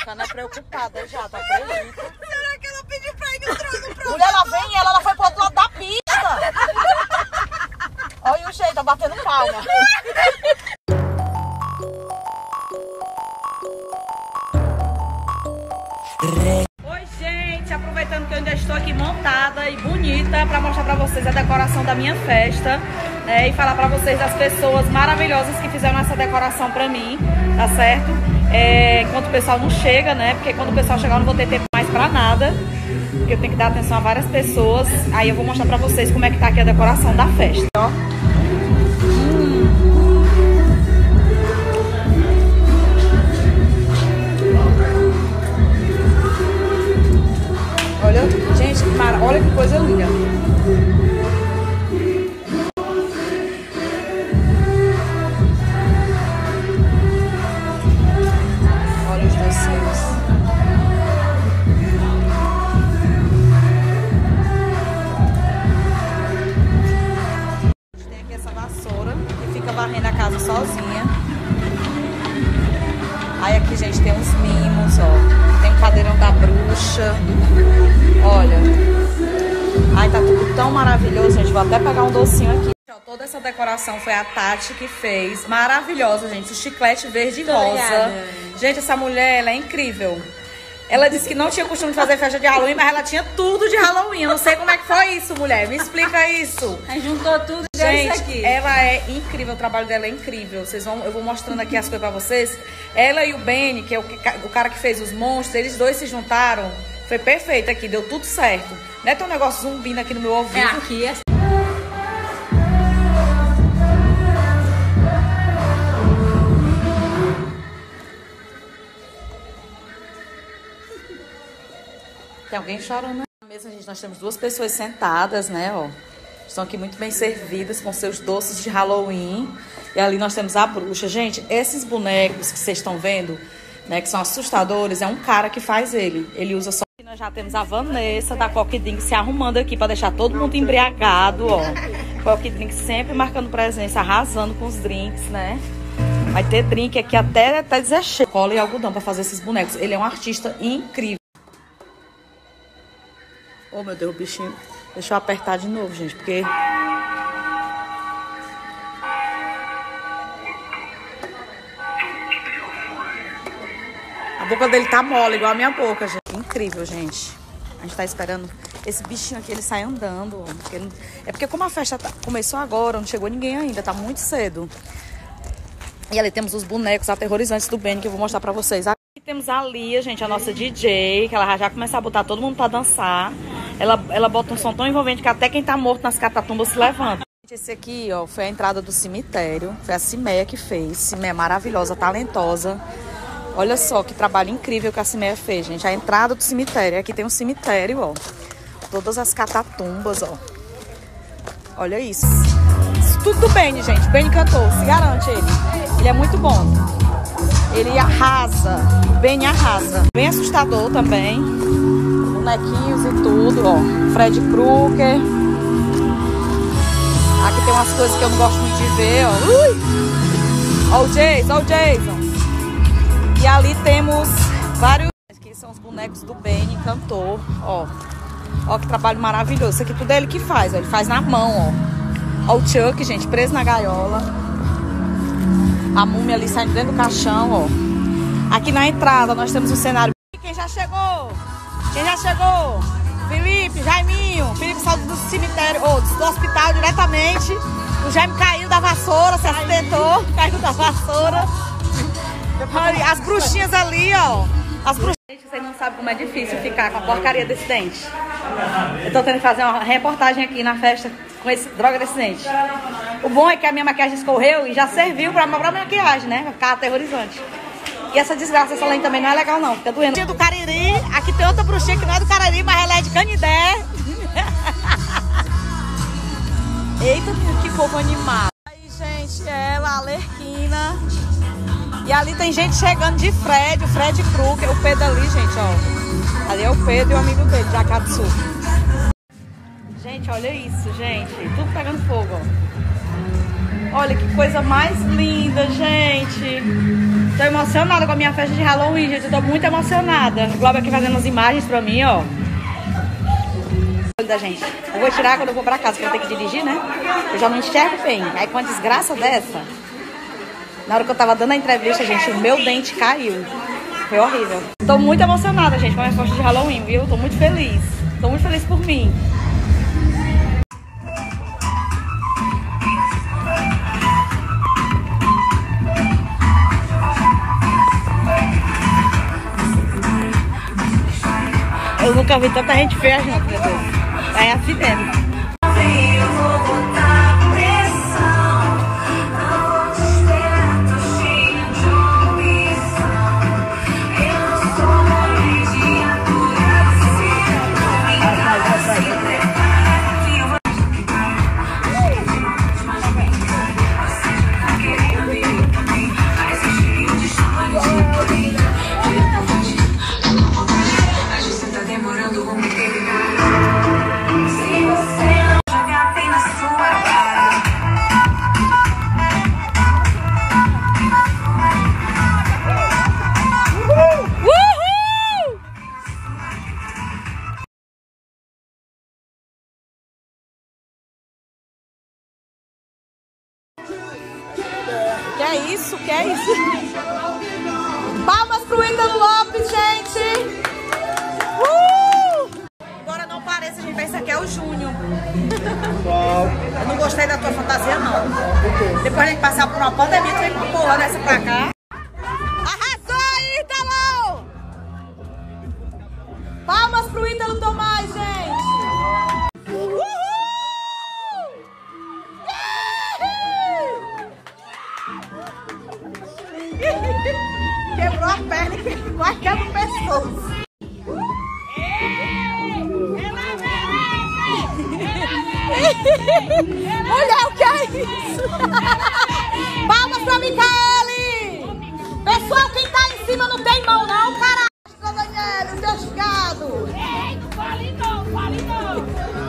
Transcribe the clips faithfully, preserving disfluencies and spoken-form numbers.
ficando é preocupada já, tá acredita? Será que ela pediu pra ir no trono pro... Mulher, ela vem e ela, ela foi pro outro lado da pista. Olha o jeito, tá batendo palma. Oi, gente, aproveitando que eu ainda estou aqui montada e bonita pra mostrar pra vocês a decoração da minha festa, né, e falar pra vocês das pessoas maravilhosas que fizeram essa decoração pra mim, tá certo? É, enquanto o pessoal não chega, né, porque quando o pessoal chegar eu não vou ter tempo mais pra nada, porque eu tenho que dar atenção a várias pessoas. Aí eu vou mostrar pra vocês como é que tá aqui a decoração da festa, ó. Olha, gente, que mara... olha que coisa linda. Olha os docinhos. Tem aqui essa vassoura que fica varrendo a casa sozinha. Aí aqui, gente, tem uns mimos, ó. Tem um cadeirão da bruxa. Olha. Ai, tá tudo tão maravilhoso, gente. Vou até pegar um docinho aqui. Toda essa decoração foi a Tati que fez. Maravilhosa, gente. O chiclete verde e rosa. Obrigada. Gente, essa mulher, ela é incrível. Ela disse que não tinha costume de fazer festa de Halloween, mas ela tinha tudo de Halloween. Eu não sei como é que foi isso, mulher. Me explica isso. Aí juntou tudo e gente, deu isso aqui. Ela é incrível, o trabalho dela é incrível. Vocês vão, eu vou mostrando aqui as coisas pra vocês. Ela e o Benny, que é o, o cara que fez os monstros, eles dois se juntaram. Foi perfeito aqui, deu tudo certo. Não é tão um negócio zumbindo aqui no meu ouvido. É aqui, é assim. Tem alguém chorando na mesa, gente. Nós temos duas pessoas sentadas, né, ó. Estão aqui muito bem servidas com seus doces de Halloween. E ali nós temos a bruxa. Gente, esses bonecos que vocês estão vendo, né, que são assustadores, é um cara que faz ele. Ele usa só... Nós já temos a Vanessa da Coque Drink se arrumando aqui pra deixar todo mundo embriagado, ó. Coque Drink sempre marcando presença, arrasando com os drinks, né. Vai ter drink aqui até, até dizer cheio. Cola e algodão pra fazer esses bonecos. Ele é um artista incrível. Oh, meu Deus, o bichinho. Deixa eu apertar de novo, gente, porque... A boca dele tá mole, igual a minha boca, gente. Incrível, gente. A gente tá esperando esse bichinho aqui, ele sai andando. Porque ele... É porque como a festa tá... começou agora, não chegou ninguém ainda, tá muito cedo. E ali temos os bonecos aterrorizantes do Benny, que eu vou mostrar pra vocês. Aqui temos a Lia, gente, a nossa D J, que ela já, já começa a botar todo mundo pra dançar. Ela, ela bota um som tão envolvente que até quem tá morto nas catatumbas se levanta. Esse aqui, ó, foi a entrada do cemitério. Foi a Cimeia que fez. Cimeia maravilhosa, talentosa. Olha só que trabalho incrível que a Cimeia fez, gente. A entrada do cemitério. Aqui tem um cemitério, ó. Todas as catatumbas, ó. Olha isso. Isso tudo do Benny, gente. Benny cantou, se garante ele. Ele é muito bom. Ele arrasa. O Benny arrasa. Bem assustador também. Bonequinhos e tudo, ó. Fred Krueger. Aqui tem umas coisas que eu não gosto muito de ver, ó. Ui! Ó o Jason, ó o Jason. E ali temos vários... Aqui são os bonecos do Benny, cantor, ó. Ó que trabalho maravilhoso. Isso aqui tudo é ele que faz, ó. Ele faz na mão, ó. Ó o Chuck, gente, preso na gaiola. A múmia ali saindo dentro do caixão, ó. Aqui na entrada nós temos um cenário... Quem já chegou? Quem já chegou? Felipe, Jaiminho. Felipe saiu do cemitério, ou do hospital diretamente. O Jaime caiu da vassoura, se acidentou. Caiu da vassoura. As bruxinhas ali, ó. As bruxinhas. Gente, vocês não sabem como é difícil ficar com a porcaria desse dente. Eu tô tendo que fazer uma reportagem aqui na festa com esse droga desse dente. O bom é que a minha maquiagem escorreu e já serviu pra uma própria maquiagem, né? Pra ficar aterrorizante. E essa desgraça, essa lente também não é legal, não. Fica doendo. Do Cariri, aqui tem outra bruxinha que não é do Cariri, mas ela é de Canidé. Eita, que povo animado. Aí, gente, ela, a Alerquina. E ali tem gente chegando de Fred, o Fred Krueger, o Pedro ali, gente, ó. Ali é o Pedro e o amigo dele, de Akatsu. Gente, olha isso, gente. Tudo pegando fogo, ó. Olha que coisa mais linda, gente. Tô emocionada com a minha festa de Halloween, gente. Eu tô muito emocionada. O Globo aqui fazendo as imagens pra mim, ó. Da gente. Eu vou tirar quando eu vou pra casa, que eu tenho que dirigir, né? Eu já não enxergo bem. Aí com uma desgraça dessa, na hora que eu tava dando a entrevista, gente, o meu dente caiu. Foi horrível. Tô muito emocionada, gente, com a minha festa de Halloween, viu? Tô muito feliz. Tô muito feliz por mim. Eu nunca vi tanta gente feia junto, meu Deus. Tá em acidente. Que é isso? Que é isso? Palmas pro Ítalo Lopes, gente! Uh! Agora não pareça, a gente pensa que é o Júnior. Eu não gostei da tua fantasia, não. Depois a gente passar por uma pandemia, tu vem com porra dessa pra cá. Arrasou, Ítalo! Palmas pro Ítalo Tomás, gente! Quebrou a perna e quase quebra o pescoço. Mulher, o que é isso? Palmas pra Micaele! Pessoal, quem tá em cima não tem mão não, caralho! Daniel, investigado! Ei, não fale não, fale não!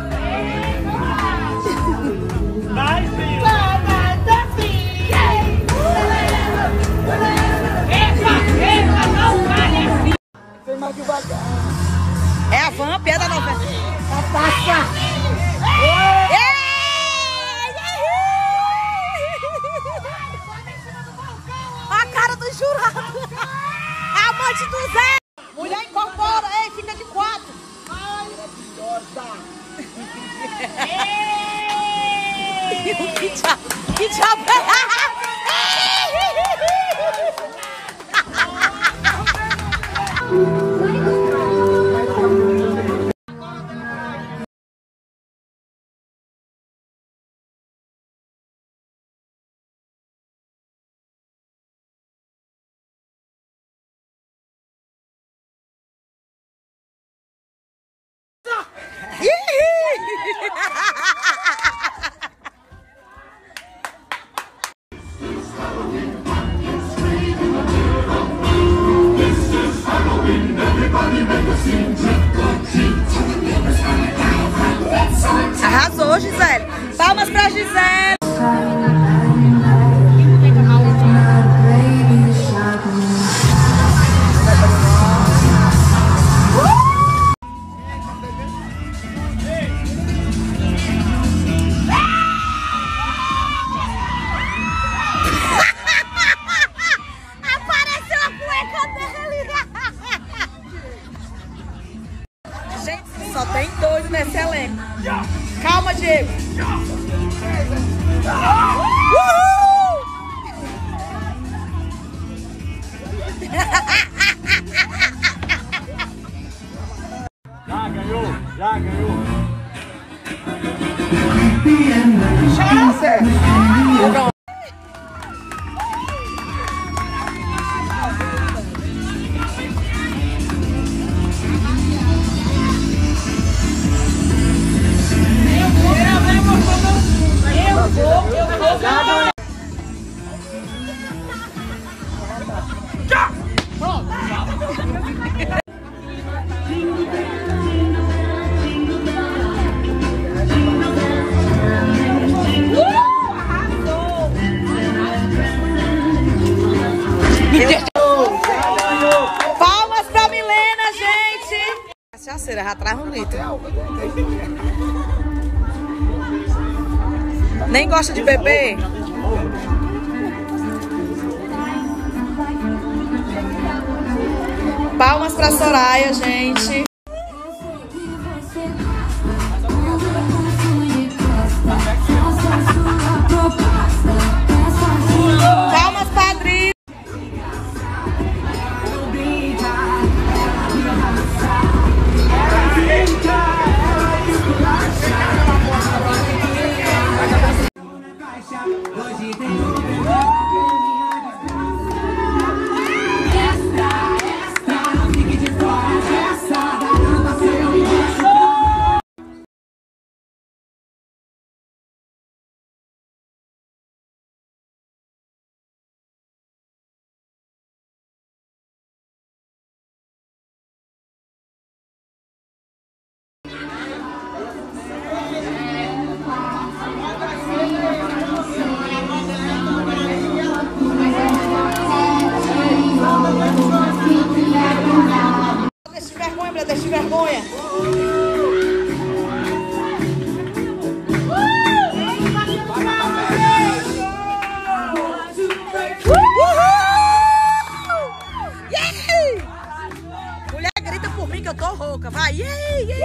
Vai, filho! É a Vamp, é da novela. Passa! A cara do jurado! A amante do Zé! Mulher incorpora! Ei, fica de quatro! Ai, que diabo! Que diabo! Arrasou, Gisele. Palmas pra Gisele. Só tem dois nesse elenco. Calma, Diego. Uhul! Já ganhou, já ganhou. Chance! Pronto. atrás um litro. Nem gosta de beber? Palmas pra Soraya, gente. Palmas, padrinho. Deixa vergonha, deixa vergonha. Mulher grita por mim que eu tô rouca. Vai, yeah, yeah.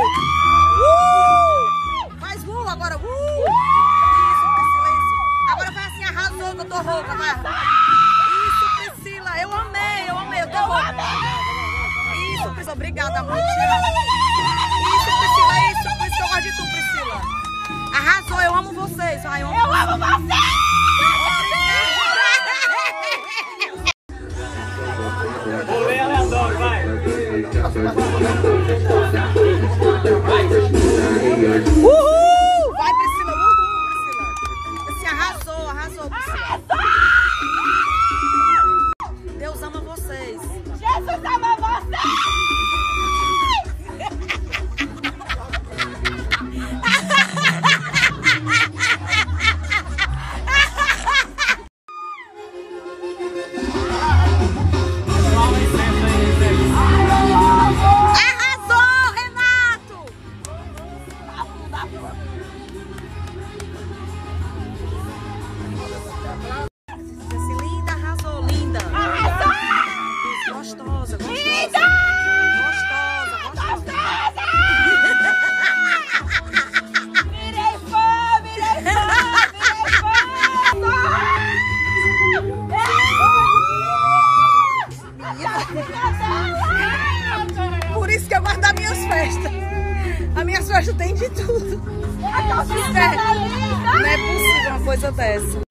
Uh! Faz uh agora. Uh! Isso, Priscila, isso. Agora vai assim, arrasou que eu tô rouca. Vai. Isso, Priscila. Eu amei, eu amei, eu tô rouca. Isso, Priscila. Obrigada, amor. Te amo. Isso, Priscila, isso. Por isso que eu gosto de tu, Priscila. Arrasou, eu amo vocês. Ai, eu amo, eu amo vocês. Rolê aleatório, vai. Uhul! Vai, Priscila. Uhul, Priscila. Assim, arrasou, arrasou, Priscila. Deus ama vocês. Jesus ama vocês! Arrasou, Renato! Esse linda, arrasou, linda. Arrasou! Gostosa, gostosa. Linda! Gostosa, gostosa. Virei fã, virei fã, virei fã! Por isso que eu gosto das minhas festas. As minhas festas tem de tudo. A calcinha dela é linda! Não é possível uma coisa dessa.